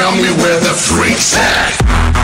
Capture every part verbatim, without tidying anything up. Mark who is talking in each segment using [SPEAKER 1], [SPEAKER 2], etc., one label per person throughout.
[SPEAKER 1] tell me where the freaks at.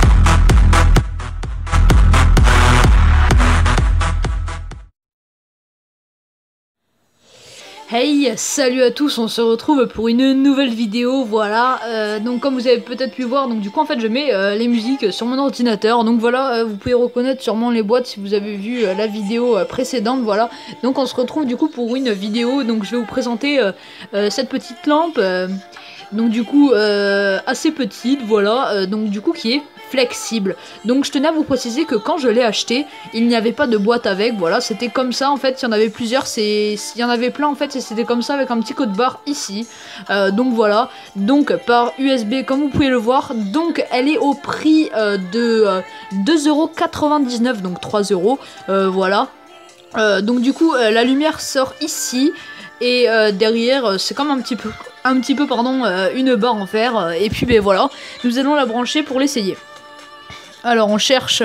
[SPEAKER 2] Hey, salut à tous, on se retrouve pour une nouvelle vidéo, voilà, euh, donc comme vous avez peut-être pu voir, donc du coup en fait je mets euh, les musiques sur mon ordinateur, donc voilà, euh, vous pouvez reconnaître sûrement les boîtes si vous avez vu euh, la vidéo euh, précédente, voilà, donc on se retrouve du coup pour une vidéo, donc je vais vous présenter euh, euh, cette petite lampe, euh, donc du coup euh, assez petite, voilà, euh, donc du coup qui est flexible. Donc je tenais à vous préciser que quand je l'ai acheté, il n'y avait pas de boîte avec, voilà, c'était comme ça en fait, il y en avait plusieurs, c'est il y en avait plein en fait, et c'était comme ça avec un petit code barre ici. Euh, donc voilà, donc par U S B comme vous pouvez le voir, donc elle est au prix euh, de euh, deux euros quatre-vingt-dix-neuf, donc trois euros, euh, voilà. Euh, donc du coup euh, la lumière sort ici. Et euh, derrière, euh, c'est comme un petit peu, un petit peu pardon, euh, une barre en fer. Euh, et puis ben voilà, nous allons la brancher pour l'essayer. Alors on cherche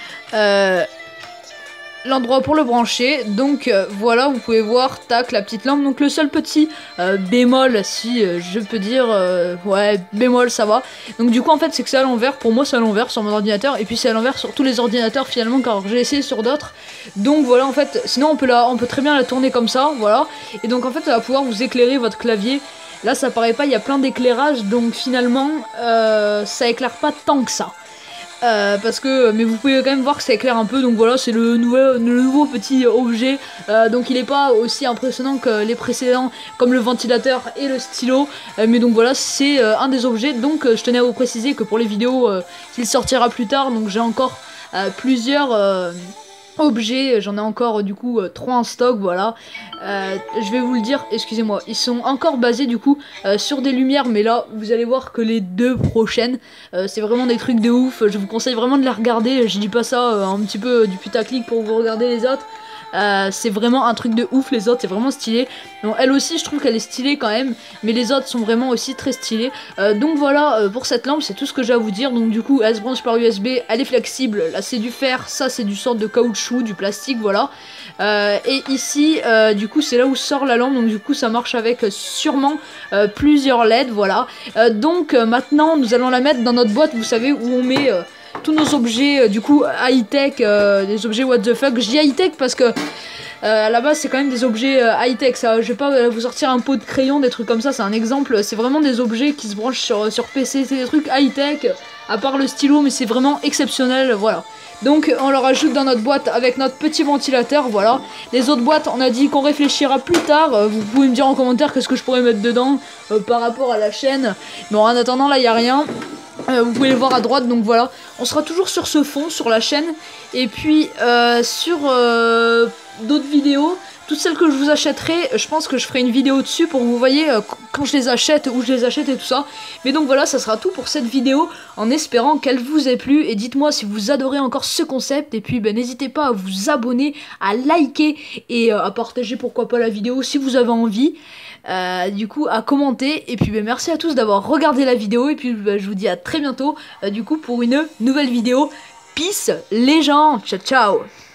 [SPEAKER 2] euh, l'endroit pour le brancher. Donc euh, voilà, vous pouvez voir, tac, la petite lampe. Donc le seul petit euh, bémol, si euh, je peux dire, euh, ouais, bémol, ça va. Donc du coup en fait c'est que c'est à l'envers. Pour moi c'est à l'envers sur mon ordinateur. Et puis c'est à l'envers sur tous les ordinateurs finalement, car j'ai essayé sur d'autres. Donc voilà, en fait, sinon on peut, la, on peut très bien la tourner comme ça, voilà. Et donc en fait ça va pouvoir vous éclairer votre clavier. Là ça paraît pas, il y a plein d'éclairage. Donc finalement euh, ça éclaire pas tant que ça. Euh, parce que, mais vous pouvez quand même voir que ça éclaire un peu, donc voilà, c'est le, le nouveau petit objet, euh, donc il est pas aussi impressionnant que les précédents, comme le ventilateur et le stylo, euh, mais donc voilà, c'est euh, un des objets. Donc euh, je tenais à vous préciser que pour les vidéos euh, qu'il sortira plus tard, donc j'ai encore euh, plusieurs euh, objets, j'en ai encore du coup euh, trois en stock, voilà. Euh, je vais vous le dire, excusez-moi, ils sont encore basés du coup euh, sur des lumières, mais là vous allez voir que les deux prochaines euh, c'est vraiment des trucs de ouf. Je vous conseille vraiment de les regarder, je dis pas ça euh, un petit peu du putaclic pour vous regarder les autres. Euh, c'est vraiment un truc de ouf, les autres c'est vraiment stylé. Donc elle aussi je trouve qu'elle est stylée quand même, mais les autres sont vraiment aussi très stylés. Euh, donc voilà, euh, pour cette lampe c'est tout ce que j'ai à vous dire. Donc du coup elle se branche par U S B, elle est flexible, là c'est du fer, ça c'est du sorte de caoutchouc, du plastique, voilà. Euh, et ici euh, du coup c'est là où sort la lampe, donc du coup ça marche avec euh, sûrement euh, plusieurs L E D, voilà. Euh, donc euh, maintenant nous allons la mettre dans notre boîte, vous savez, où on met euh, tous nos objets euh, du coup high-tech, euh, des objets what the fuck. Je dis high-tech parce que euh, à la base c'est quand même des objets euh, high-tech, ça. Je vais pas euh, vous sortir un pot de crayon, des trucs comme ça, c'est un exemple. C'est vraiment des objets qui se branchent sur, sur P C, c'est des trucs high-tech, à part le stylo, mais c'est vraiment exceptionnel, voilà. Donc on le rajoute dans notre boîte avec notre petit ventilateur, voilà. Les autres boîtes, on a dit qu'on réfléchira plus tard. Euh, vous pouvez me dire en commentaire qu'est-ce que je pourrais mettre dedans euh, par rapport à la chaîne. Bon, en attendant, là il n'y a rien. Euh, vous pouvez le voir à droite, donc voilà. On sera toujours sur ce fond, sur la chaîne. Et puis euh, sur euh, d'autres vidéos, toutes celles que je vous achèterai, je pense que je ferai une vidéo dessus pour que vous voyez euh, quand je les achète, où je les achète et tout ça. Mais donc voilà, ça sera tout pour cette vidéo, en espérant qu'elle vous ait plu. Et dites-moi si vous adorez encore ce concept. Et puis ben, n'hésitez pas à vous abonner, à liker et euh, à partager pourquoi pas la vidéo si vous avez envie. Euh, du coup à commenter. Et puis ben, merci à tous d'avoir regardé la vidéo. Et puis ben, je vous dis à très bientôt euh, du coup pour une nouvelle vidéo. Peace les gens, ciao ciao.